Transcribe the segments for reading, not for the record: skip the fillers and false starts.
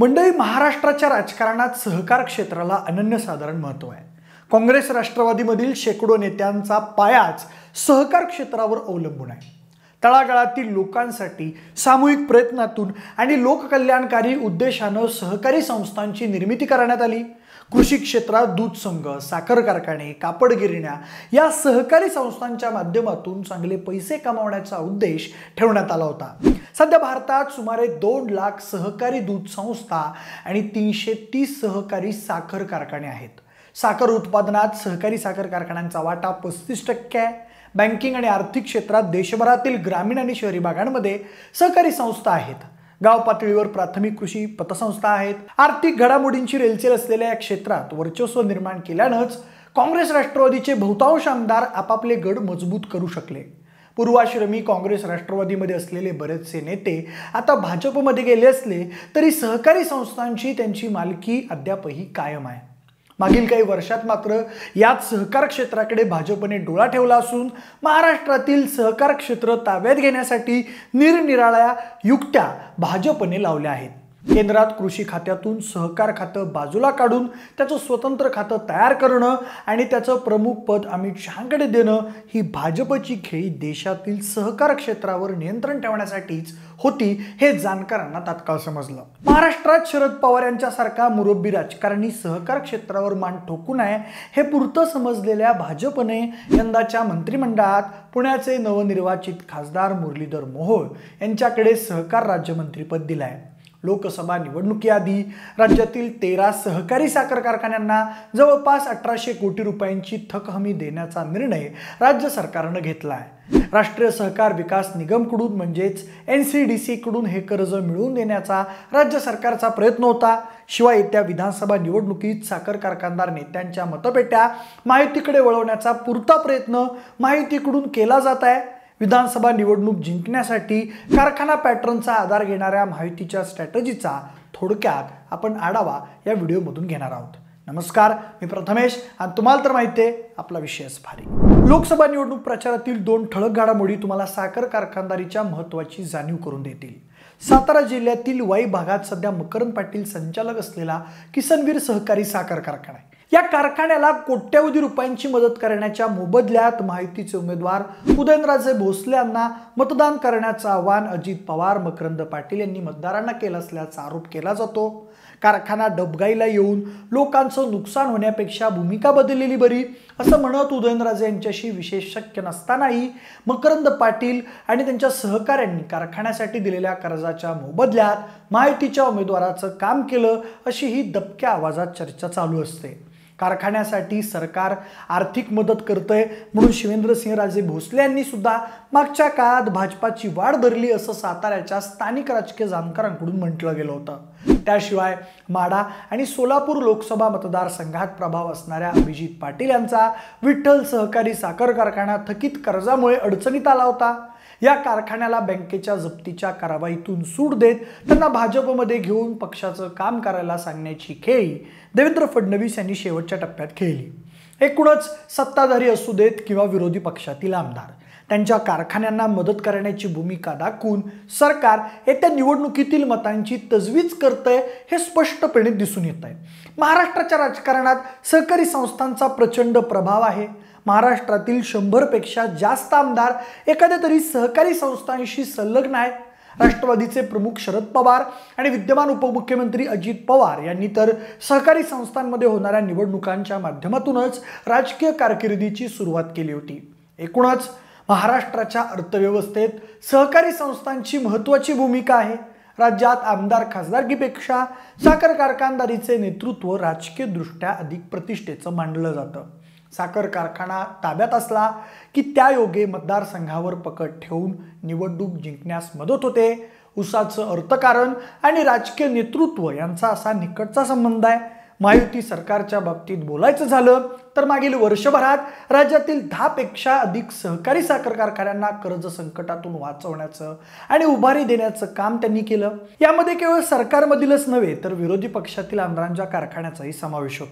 मंडळी, महाराष्ट्राच्या राजकारणात सहकार क्षेत्राला अनन्यसाधारण महत्त्व आहे. काँग्रेस राष्ट्रवादीमधील शेकडो नेत्यांचा पायाच सहकार क्षेत्रावर अवलंबून आहे. तळागाळातील लोकांसाठी सामूहिक प्रयत्नातून आणि लोककल्याणकारी उद्देशानं सहकारी संस्थांची निर्मिती करण्यात आली. कृषी क्षेत्रात दूध संघ, साखर कारखाने, कापड गिरण्या या सहकारी संस्थांच्या माध्यमातून चांगले पैसे कमावण्याचा उद्देश ठेवण्यात आला होता. सध्या भारतात सुमारे 2 लाख सहकारी दूध संस्था आणि 330 सहकारी साखर कारखाने आहेत. साखर उत्पादनात सहकारी साखर कारखान्यांचा वाटा 35% आहे. बँकिंग आणि आर्थिक क्षेत्रात देशभरातील ग्रामीण आणि शहरी भागांमध्ये सहकारी संस्था आहेत. गाव पातळीवर प्राथमिक कृषी पतसंस्था आहेत. आर्थिक घडामोडींची रेलचेल असलेल्या या क्षेत्रात वर्चस्व निर्माण केल्यानंच काँग्रेस राष्ट्रवादीचे बहुतांश आमदार आपापले गड मजबूत करू शकले. पूर्वाश्रमी काँग्रेस राष्ट्रवादीमध्ये असलेले बरेचसे नेते आता भाजपमध्ये गेले असले तरी सहकारी संस्थांची त्यांची मालकी अद्यापही कायम आहे. मागील काही वर्षात मात्र याच सहकार क्षेत्राकडे भाजपने डोळा ठेवला असून महाराष्ट्रातील सहकार क्षेत्र ताब्यात घेण्यासाठी निरनिराळ्या युक्त्या भाजपने लावल्या आहेत. केंद्रात कृषी खात्यातून सहकार खातं बाजूला काढून त्याचं स्वतंत्र खातं तयार करणं आणि त्याचं प्रमुख पद अमित शहांकडे देणं ही भाजपची खेळी देशातील सहकार क्षेत्रावर नियंत्रण ठेवण्यासाठीच होती हे जाणकारांना तात्काळ समजलं. महाराष्ट्रात शरद पवार यांच्यासारखा मुरब्बी राजकारणी सहकार क्षेत्रावर मान ठोकू नये हे पुरतं समजलेल्या भाजपने यंदाच्या मंत्रिमंडळात पुण्याचे नवनिर्वाचित खासदार मुरलीधर मोहोळ यांच्याकडे सहकार राज्यमंत्रीपद दिलं आहे. लोकसभा निवडणुकीआधी राज्यातील 13 सहकारी साखर कारखान्यांना जवळपास 1800 कोटी रुपयांची थक हमी देण्याचा निर्णय राज्य सरकारनं घेतला आहे. राष्ट्रीय सहकार विकास निगमकडून म्हणजेच NCDC कडून हे कर्ज मिळवून देण्याचा राज्य सरकारचा प्रयत्न होता. शिवाय येत्या विधानसभा निवडणुकीत साखर कारखानदार नेत्यांच्या मतपेट्या माहितीकडे वळवण्याचा पुरता प्रयत्न माहितीकडून केला जात आहे. विधानसभा निवडणूक जिंकण्यासाठी कारखाना पॅटर्नचा आधार घेणाऱ्या माहितीच्या स्ट्रॅटेजीचा थोडक्यात आपण आढावा या व्हिडिओमधून घेणार आहोत. नमस्कार, मी प्रथमेश आणि तुम्हाला तर माहिती आहे आपला विषयच भारी. लोकसभा निवडणूक प्रचारातील 2 ठळक घडामोडी तुम्हाला साखर कारखानदारीच्या महत्त्वाची जाणीव करून देतील. सातारा जिल्ह्यातील वाई भागात सध्या मकरंद पाटील संचालक असलेला किसनवीर सहकारी साखर कारखाना आहे. या कारखान्याला कोट्यवधी रुपयांची मदत करण्याच्या मोबदल्यात माहितीचे उमेदवार उदयनराजे भोसले यांना मतदान करण्याचं आवाहन अजित पवार, मकरंद पाटील यांनी मतदारांना केलं असल्याचा आरोप केला जातो. कारखाना डबघाईला येऊन लोकांचं नुकसान होण्यापेक्षा भूमिका बदललेली बरी असं म्हणत उदयनराजे यांच्याशी विशेष शक्य नसतानाही मकरंद पाटील आणि त्यांच्या सहकाऱ्यांनी कारखान्यासाठी दिलेल्या कर्जाच्या मोबदल्यात माहितीच्या उमेदवाराचं काम केलं अशी ही दबक्या आवाजात चर्चा चालू असते. कारखान्यासाठी सरकार आर्थिक मदत करतंय म्हणून शिवेंद्रसिंहराजे भोसले यांनी सुद्धा मागच्या काळात भाजपाची वाढ धरली असं साताऱ्याच्या स्थानिक राजकीय जाणकारांकडून म्हटलं गेलं होतं. त्याशिवाय माढा आणि सोलापूर लोकसभा मतदारसंघात प्रभाव असणाऱ्या अभिजित पाटील यांचा विठ्ठल सहकारी साखर कारखाना थकीत कर्जामुळे अडचणीत आला होता. या कारखान्याला बँकेच्या जप्तीच्या कारवाईतून सूट देत त्यांना भाजपमध्ये घेऊन पक्षाचं काम करायला सांगण्याची खेळी देवेंद्र फडणवीस यांनी शेवटच्या टप्प्यात खेळली. एकूणच सत्ताधारी असू देत किंवा विरोधी पक्षातील आमदार त्यांच्या कारखान्यांना मदत करण्याची भूमिका दाखवून सरकार येत्या निवडणुकीतील मतांची तजवीज करतंय हे स्पष्टपणे दिसून येत आहे. महाराष्ट्राच्या राजकारणात सहकारी संस्थांचा प्रचंड प्रभाव आहे. महाराष्ट्रातील 100 पेक्षा जास्त आमदार एखाद्या तरी सहकारी संस्थांशी संलग्न आहेत. राष्ट्रवादीचे प्रमुख शरद पवार आणि विद्यमान उपमुख्यमंत्री अजित पवार यांनी तर सहकारी संस्थांमध्ये होणाऱ्या निवडणुकांच्या माध्यमातूनच राजकीय कारकिर्दीची सुरुवात केली होती. एकूणच महाराष्ट्राच्या अर्थव्यवस्थेत सहकारी संस्थांची महत्त्वाची भूमिका आहे. राज्यात आमदार खासदारकीपेक्षा साखर कारखानदारीचे नेतृत्व राजकीयदृष्ट्या अधिक प्रतिष्ठेचं मानलं जातं. साखर कारखाना ताब्यात असला की त्यायोगे मतदारसंघावर पकड ठेवून निवडणूक जिंकण्यास मदत होते. ऊसाचं अर्थकारण आणि राजकीय नेतृत्व यांचा असा निकटचा संबंध आहे. महायुती सरकारच्या बाबतीत बोलायचं झालं तर मागील वर्षभरात राज्यातील 10 पेक्षा अधिक सहकारी साखर कारखान्यांना कर्ज संकटातून वाचवण्याचं आणि उभारी देण्याचं काम त्यांनी केलं. यामध्ये केवळ सरकारमधीलच नव्हे तर विरोधी पक्षातील आमदारांच्या कारखान्याचाही समावेश होतो.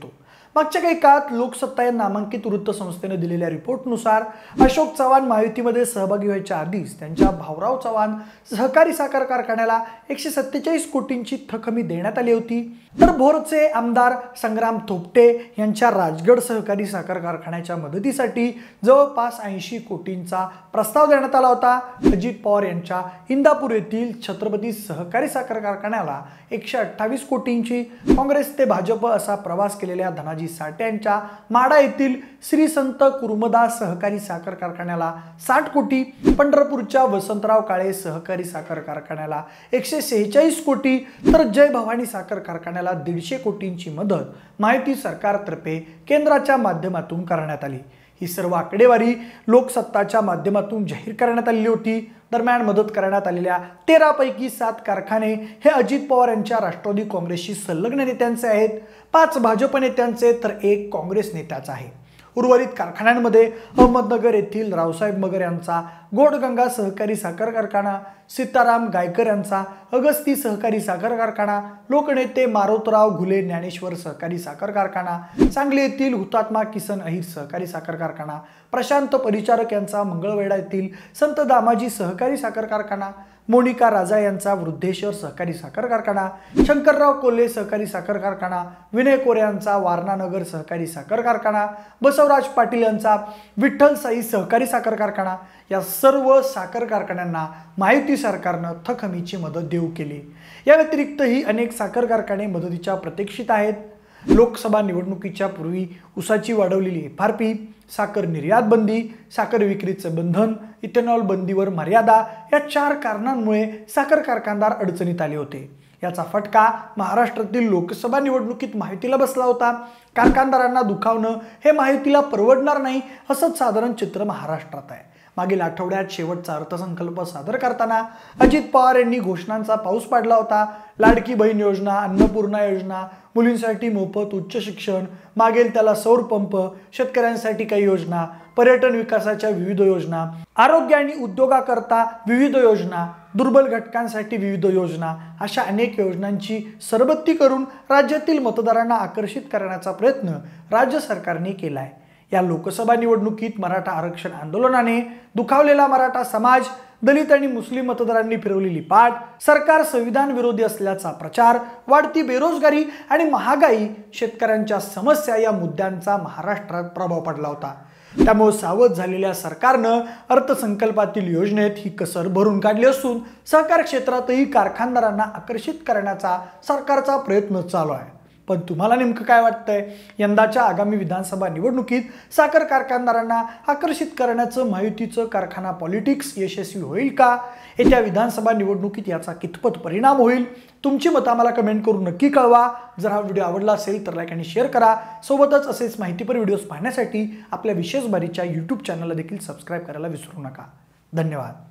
मागच्या काही काळात लोकसत्ता या नामांकित वृत्तसंस्थेने दिलेल्या रिपोर्टनुसार अशोक चव्हाण महायुतीमध्ये सहभागी व्हायच्या आधीच त्यांच्या भाऊराव चव्हाण सहकारी साखर कारखान्याला 147 कोटींची थकमी देण्यात आली होती। तर भोरचे आमदार संग्राम थोपटे यांच्या राजगड सहकारी साखर कारखान्याच्या मदतीसाठी जवळपास 80 कोटींचा प्रस्ताव देण्यात आला होता। अजित पवार यांच्या इंदापूर येथील छत्रपती सहकारी साखर कारखान्याला 128 कोटींची, काँग्रेस ते भाजप असा प्रवास केलेल्या धनाजी साठे यांच्या माडा येथील श्री संत कुर्मदास सहकारी साखर कारखान्याला 60 कोटी, पंढरपूरच्या वसंतराव काळे सहकारी साखर कारखान्याला 146 कोटी, तर जय भवानी साखर कारखान्याला 150 कोटींची मदत महायुती सरकारतर्फे केंद्राच्या माध्यमातून करण्यात आली। ही सर्व आकडेवारी लोकसत्ताच्या माध्यमातून जाहीर करण्यात आलेली होती। दरम्यान मदत करण्यात आलेल्या 13 पैकी 7 कारखाने हे अजित पवार यांच्या राष्ट्रवादी काँग्रेसशी संलग्न नेत्यांचे आहेत, 5 भाजप नेत्यांचे तर 1 काँग्रेस नेत्याचा आहे। उर्वरित कारखान्यांमध्ये अहमदनगर येथील रावसाहेब मगर यांचा गोडगंगा सहकारी साखर कारखाना, सीताराम गायकर यांचा अगस्ती सहकारी साखर कारखाना, लोकनेते मारोतराव घुले ज्ञानेश्वर सहकारी साखर कारखाना, सांगली येथील हुतात्मा किसन अहिर सहकारी साखर कारखाना, प्रशांत परिचारक यांचा मंगळवेढा येथील संत दामाजी सहकारी साखर कारखाना, मोनिका राजा यांचा वृद्धेश्वर सहकारी साखर कारखाना, शंकरराव कोल्हे सहकारी साखर कारखाना, विनय कोरे यांचा वारणानगर सहकारी साखर कारखाना, बसवराज पाटील यांचा विठ्ठल साई सहकारी साखर कारखाना, या सर्व साखर कारखान्यांना महायुती सरकारनं थकमीची मदत देऊ केली। या व्यतिरिक्तही अनेक साखर कारखाने मदतीच्या प्रतीक्षित आहेत। लोकसभा निवडणुकीच्या पूर्वी ऊसाची वाढवलेली FRP, साखर निर्यात बंदी, साखर विक्रीचे बंधन, इथेनॉल बंदीवर मर्यादा या 4 कारणांमुळे साखर कारखानदार अडचणीत आले होते। याचा फटका महाराष्ट्रातील लोकसभा निवडणुकीत महायुतीला बसला होता। कारखानदारांना दुखावणं हे महायुतीला परवडणार नाही असंच साधारण चित्र महाराष्ट्रात आहे। मागील आठवड्यात शेवटचा अर्थसंकल्प सादर करताना अजित पवार यांनी घोषणांचा पाऊस पाडला होता। लाडकी बहीण योजना, अन्नपूर्णा योजना, मुलींसाठी मोफत उच्च शिक्षण, मागेल त्याला सौर पंप, शेतकऱ्यांसाठी काही योजना, पर्यटन विकासाच्या विविध योजना, आरोग्य आणि उद्योगाकरता विविध योजना, दुर्बल घटकांसाठी विविध योजना, अशा अनेक योजनांची सरबत्ती करून राज्यातील मतदारांना आकर्षित करण्याचा प्रयत्न राज्य सरकारने केला आहे। या लोकसभा निवडणुकीत मराठा आरक्षण आंदोलनाने दुखावलेला मराठा समाज, दलित आणि मुस्लिम मतदारांनी फिरवलेली पाठ, सरकार संविधान विरोधी असल्याचा प्रचार, वाढती बेरोजगारी आणि महागाई, शेतकऱ्यांच्या समस्या या मुद्द्यांचा महाराष्ट्रात प्रभाव पडला होता। त्यामुळे सावध झालेल्या सरकारनं अर्थसंकल्पातील योजनेत ही कसर भरून काढली असून सहकार क्षेत्रातही कारखानदारांना आकर्षित करण्याचा सरकारचा प्रयत्न चालू आहे। पण तुम्हाला नेमकं काय वाटतंय? यंदाच्या आगामी विधानसभा निवडणुकीत साखर कारखानदारांना आकर्षित करण्याचं महायुतीचं कारखाना पॉलिटिक्स यशस्वी होईल का? येत्या विधानसभा निवडणुकीत याचा कितपत परिणाम होईल? तुमची मतं आम्हाला कमेंट करून नक्की कळवा। जर हा व्हिडिओ आवडला असेल तर लाईक आणि शेअर करा। सोबतच असेच माहितीपर व्हिडिओज पाहण्यासाठी आपल्या विशेष बारीच्या YouTube चॅनलला देखील सबस्क्राईब करायला विसरू नका। धन्यवाद।